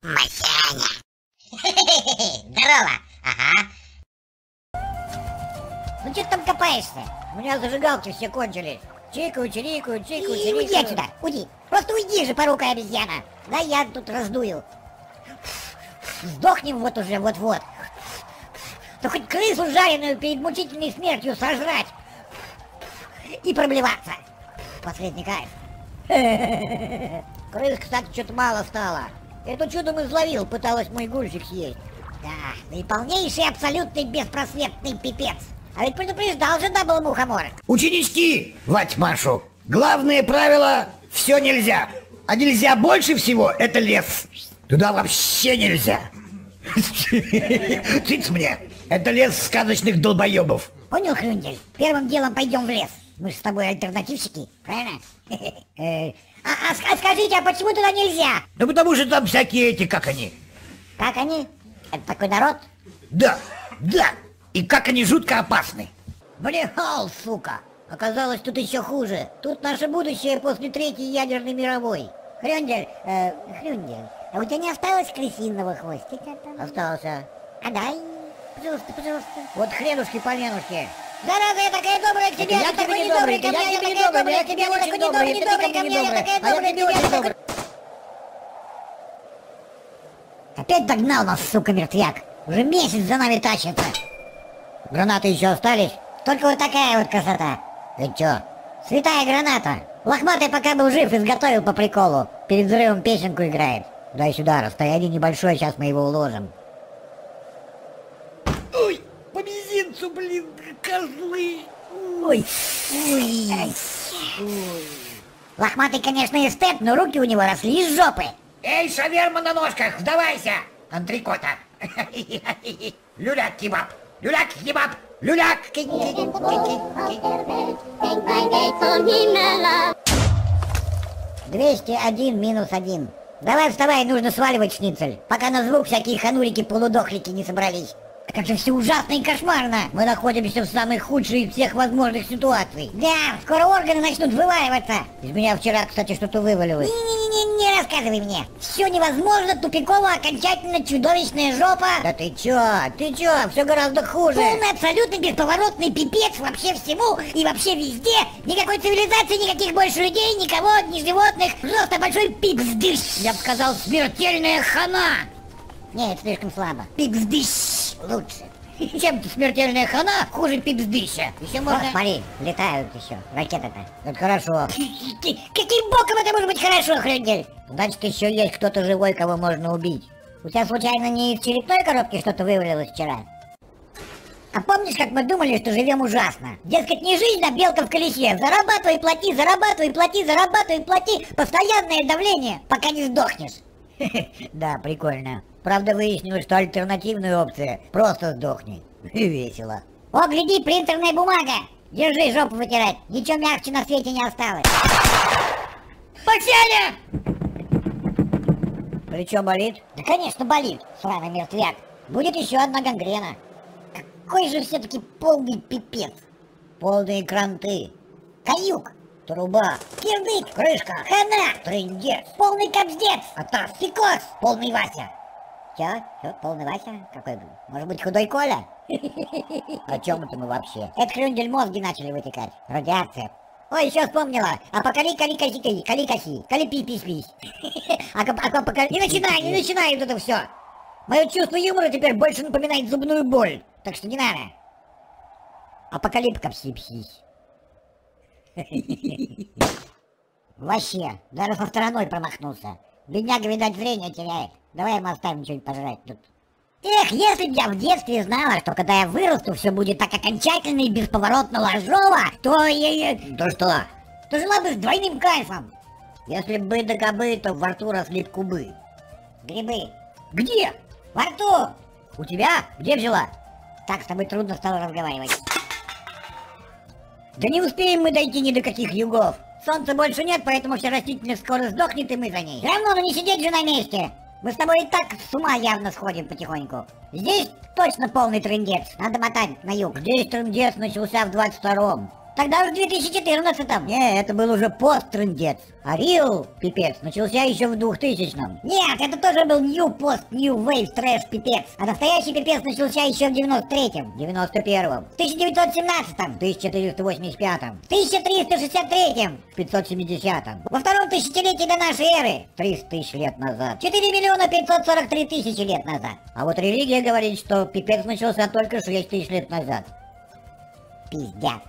Масяня. Здорово. Ага. Ну что ты там копаешься? У меня зажигалки все кончились. Чикаю, чирикаю, чикаю, чирикаю. Уйди отсюда, уйди. Просто уйди же, порукая обезьяна. Да я тут раздую. Сдохнем вот уже, вот-вот. Да хоть крысу жареную перед мучительной смертью сожрать. И проблеваться. Последний кайф. Крыс, кстати, что-то мало стало. Это чудом изловил, пыталась мой гульчик съесть. Да и полнейший, абсолютный, беспросветный пипец. А ведь предупреждал же дабл мухомор. Ученички, вать Машу, главное правило — все нельзя. А нельзя больше всего — это лес. Туда вообще нельзя. Цыц мне, это лес сказочных долбоебов. Понял, Хрюндель? Первым делом пойдем в лес. Мы же с тобой альтернативщики, правильно? А скажите, а почему туда нельзя? Ну потому что там всякие эти, как они? Как они? Это такой народ? Да, да. И как они жутко опасны. Блехал, сука. Оказалось, тут еще хуже. Тут наше будущее после Третьей ядерной мировой. Хрюндель, Хрюндель, а у тебя не осталось крысиного хвостика там? Остался. А дай, пожалуйста, пожалуйста. Вот хренушки-поленушки. Зараза, я такая добрая к тебе, я такой недобрый ко мне, я такая добрая к тебе, я такой недобрый ко мне, я такая добрая к тебе, я такой... Опять догнал нас, сука, мертвяк. Уже месяц за нами тащится. Гранаты еще остались? Только вот такая вот красота. Ты чё? Святая граната. Лохматый пока был жив, изготовил по приколу. Перед взрывом песенку играет. Дай сюда, расстояние небольшое, сейчас мы его уложим. Ой, по мизинцу, блин, козлы. Ой, ой. Лохматый, конечно, эстет, но руки у него росли из жопы. Эй, шаверма на ножках, сдавайся! Антрикота! Люляк-кебаб! Люляк-кебаб! Люляк! 201 минус 1. Давай вставай, нужно сваливать, шницель, пока на звук всякие ханурики-полудохлики не собрались. А как же все ужасно и кошмарно. Мы находимся в самой худшей из всех возможных ситуаций. Да, скоро органы начнут вываливаться. Из меня вчера, кстати, что-то вывалилось. Не рассказывай мне. Все невозможно, тупиково, окончательно чудовищная жопа. Да ты чё, все гораздо хуже. Полный, абсолютно бесповоротный пипец вообще всему и вообще везде. Никакой цивилизации, никаких больше людей, никого, ни животных. Просто большой пипздыщ. Я бы сказал, смертельная хана. Нет, слишком слабо. Пипздыщ лучше. Чем-то смертельная хана хуже пипздыща. Еще можно... Смотри, летают еще ракеты-то. Это хорошо. Каким боком это может быть хорошо, Хрюндель? Значит, еще есть кто-то живой, кого можно убить. У тебя случайно не из черепной коробки что-то вывалилось вчера? А помнишь, как мы думали, что живем ужасно? Дескать, не жизнь, а белка в колесе. Зарабатывай, плати, зарабатывай, плати, зарабатывай, плати. Постоянное давление, пока не сдохнешь. Да, прикольно. Правда, выяснилось, что альтернативная опция — просто сдохни. И весело. О, гляди, принтерная бумага! Держи, жопу вытирать. Ничего мягче на свете не осталось. Масяня! Плечо болит? Да, конечно, болит, сраный мертвяк. Будет еще одна гангрена. Какой же все-таки полный пипец. Полные кранты. Каюк. Труба, кирдык, крышка, хана, трындец, полный кобздец, атас, пикос, полный Вася. Чё, полный Вася? Какой был? Может быть, худой Коля? О чем это мы вообще? Это, Хрюндель, мозги начали вытекать. Радиация. Ой, еще вспомнила. Кали-каси, кали-пи-пись-пись. Не начинай вот это все. Мое чувство юмора теперь больше напоминает зубную боль. Так что не надо. Апокалипкапси-псись. Вообще, даже со стороной промахнулся. Бедняга, видать, зрение теряет. Давай ему оставим что-нибудь пожрать тут. Эх, если б я в детстве знала, что когда я вырасту, все будет так окончательно и бесповоротно ложово, то я... То что? То жила бы с двойным кайфом. Если бы да кобы, то во рту росли кубы. Грибы. Где? Во рту. У тебя? Где взяла? Так, с тобой трудно стало разговаривать. Да не успеем мы дойти ни до каких югов. Солнца больше нет, поэтому вся растительность скоро сдохнет, и мы за ней. Все равно, но не сидеть же на месте. Мы с тобой и так с ума явно сходим потихоньку. Здесь точно полный трындец. Надо мотать на юг. Здесь трындец начался в 22-м. Тогда уж в 2014-м. Не, это был уже пост-трындец. А real пипец начался еще в 2000-м. Нет, это тоже был new post, new wave, трэш пипец. А настоящий пипец начался еще в 93-м, 91-м, в 1917-м, 1485-м, в 1363-м, 570-м. Во втором тысячелетии до нашей эры, 300 тысяч лет назад, 4 миллиона 543 тысячи лет назад. А вот религия говорит, что пипец начался только 6 тысяч лет назад. Пиздят.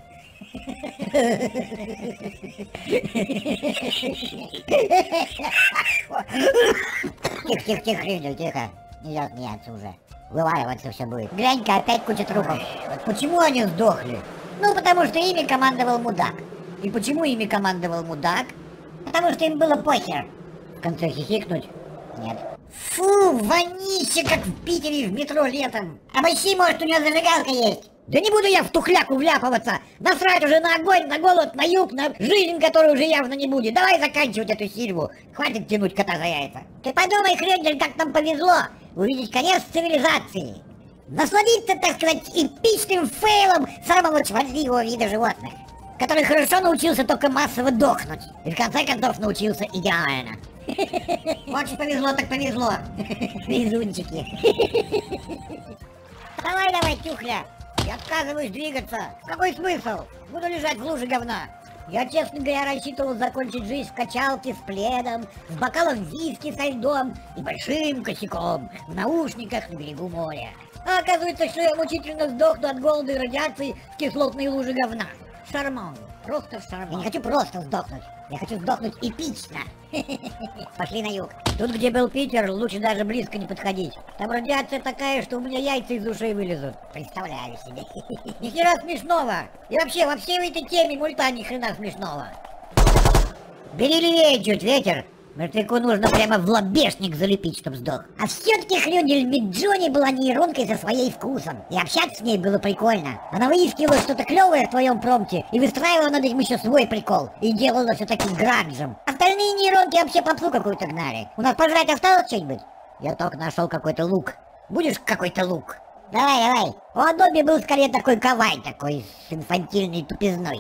Тихо, Хрюндель, тихо. Нельзя смеяться уже. Вываливаться все будет. Глянь-ка, опять куча трупов. Вот почему они сдохли? Ну, потому что ими командовал мудак. И почему ими командовал мудак? Потому что им было похер. В конце хихикнуть? Нет. Фу, вонище, как в Питере в метро летом. Обыщи, может, у него зажигалка есть. Да не буду я в тухляку вляпываться. Насрать уже на огонь, на голод, на юг, на жизнь, которой уже явно не будет. Давай заканчивать эту сильву. Хватит тянуть кота за яйца. Ты подумай, Хрюндель, как нам повезло увидеть конец цивилизации. Насладиться, так сказать, эпичным фейлом самого чванливого вида животных, который хорошо научился только массово дохнуть. И в конце концов научился идеально. Очень повезло, так повезло. Везунчики. Давай, тюхля. Я отказываюсь двигаться. Какой смысл? Буду лежать в луже говна. Я, честно говоря, рассчитывал закончить жизнь в качалке с пледом, с бокалом виски со льдом и большим косяком в наушниках на берегу моря. А оказывается, что я мучительно сдохну от голода и радиации в кислотной луже говна. Шарман. Просто шарман. Я не хочу просто сдохнуть. Я хочу сдохнуть эпично. Пошли на юг. Тут, где был Питер, лучше даже близко не подходить. Там радиация такая, что у меня яйца из ушей вылезут. Представляю себе. Ни хера смешного. И вообще, во всей этой теме мульта ни хрена смешного. Бери левее чуть, ветер. Мертвяку нужно прямо в лобешник залепить, чтоб сдох. А все-таки, Хрюндель, Миджони была нейронкой со своей вкусом. И общаться с ней было прикольно. Она выискивала что-то клевое в твоем промпте и выстраивала над этим еще свой прикол. И делала все таким гранжем. Остальные нейронки вообще попсу какую-то гнали. У нас пожрать осталось что-нибудь? Я только нашел какой-то лук. Будешь какой-то лук? Давай. У Адоби был скорее такой кавай, такой с инфантильной тупизной.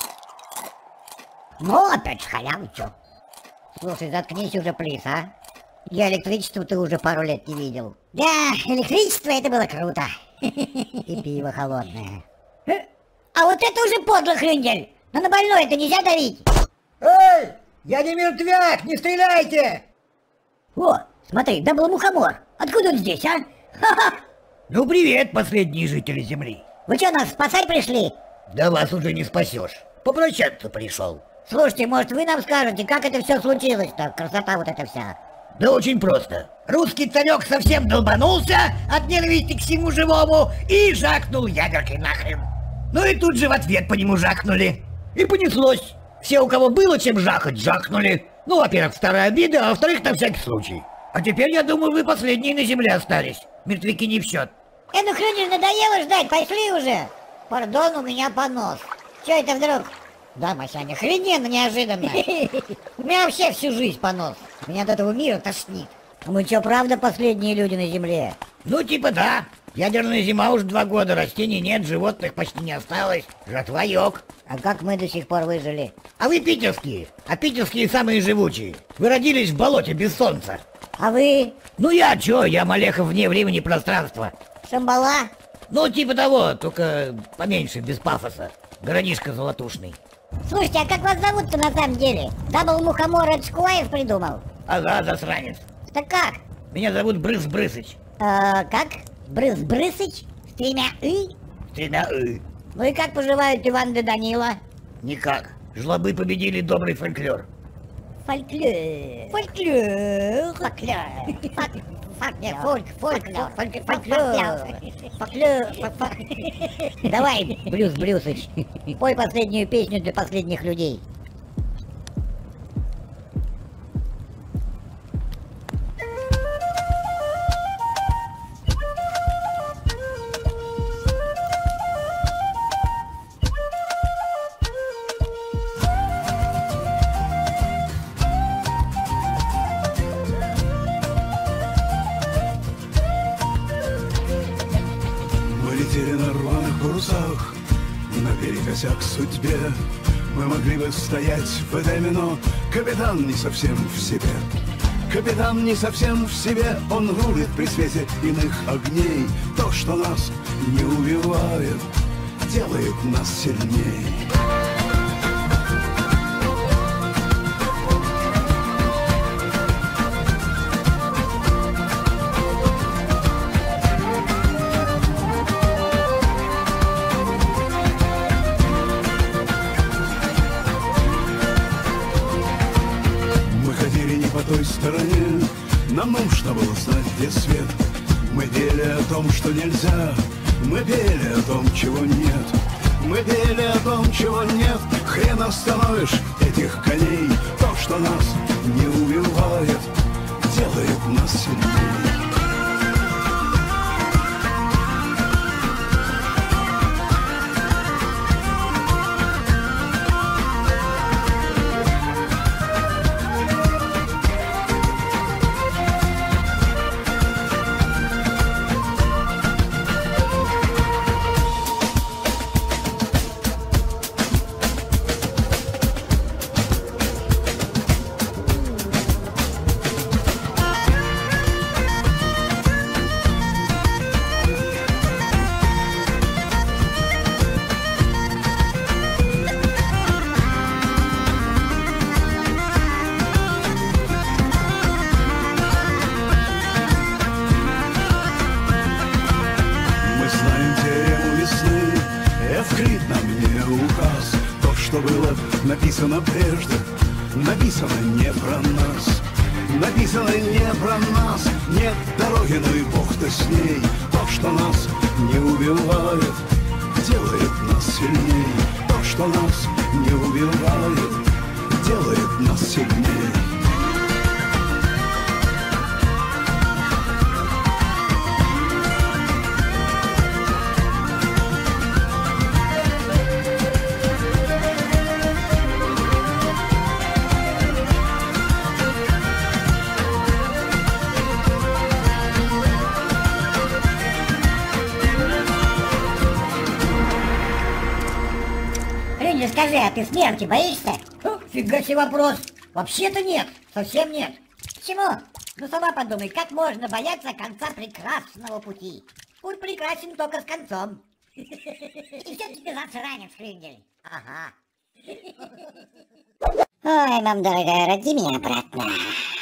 Ну, опять халяву, чё? Слушай, заткнись уже, плиз, а? Я электричество ты уже пару лет не видел. Да, электричество это было круто. И пиво холодное. А вот это уже подло, Хрюндель. Но на больное это нельзя давить. Эй, я не мертвяк, не стреляйте! О, смотри, дабл-мухомор. Откуда он здесь, а? Ха-ха. Ну привет, последние жители Земли. Вы что, нас спасать пришли? Да вас уже не спасешь. Попрощаться пришел. Слушайте, может вы нам скажете, как это все случилось-то? Красота вот эта вся. Да очень просто. Русский царек совсем долбанулся от ненависти к всему живому и жахнул ядеркой нахрен. Ну и тут же в ответ по нему жахнули. И понеслось. Все, у кого было чем жахать, жахнули. Ну, во-первых, старая обида, а во-вторых, на всякий случай. А теперь, я думаю, вы последние на земле остались. Мертвяки не в счет. Ну, Хрюндель, надоело ждать, пошли уже. Пардон, у меня понос. Че это вдруг? Да, Масяня, охрененно неожиданно. У меня вообще всю жизнь понос. Меня от этого мира тошнит. Мы что, правда последние люди на земле? Ну, типа да. Ядерная зима уже 2 года, растений нет, животных почти не осталось. Жатва йог. А как мы до сих пор выжили? А вы питерские. А питерские самые живучие. Вы родились в болоте без солнца. А вы? Ну я чё, я Малехов вне времени и пространства. Шамбала? Ну, типа того, только поменьше, без пафоса. Городишко золотушный. Слушайте, а как вас зовут-то на самом деле? Дабл-мухомор это Шкулаев придумал? Ага, засранец. Так как? Меня зовут Брыс Брысыч. Как? Брыс Брысыч? С 3 «ы»? С 3 «ы». Ну и как поживают Иван да Данила? Никак. Жлобы победили добрый фольклор. Фольклор. Давай, Брюс Брюсыч, пой последнюю песню для последних людей. Мы летели на рваных парусах наперекосяк судьбе. Мы могли бы стоять в Эдеме, но капитан не совсем в себе. Капитан не совсем в себе, он рулит при свете иных огней. То, что нас не убивает, делает нас сильней. По той стороне нам нужно было знать, где свет. Мы пели о том, что нельзя, мы пели о том, чего нет. Мы пели о том, чего нет. Хрен остановишь этих коней. То, что нас не убивает, делает нас сильнее. Эвклид на мне указ. То, что было написано прежде, написано не про нас. Написано не про нас. Нет дороги, но и Бог-то с ней. То, что нас не убивает, делает нас сильней. То, что нас не убивает, делает нас сильней. Леня, скажи, а ты смерти боишься? Фига себе вопрос. Вообще-то нет, совсем нет. Почему? Ну сама подумай, как можно бояться конца прекрасного пути? Путь прекрасен только с концом. И все-таки ты засранец, Хрюндель. Ага. Ой, мам дорогая, роди меня обратно.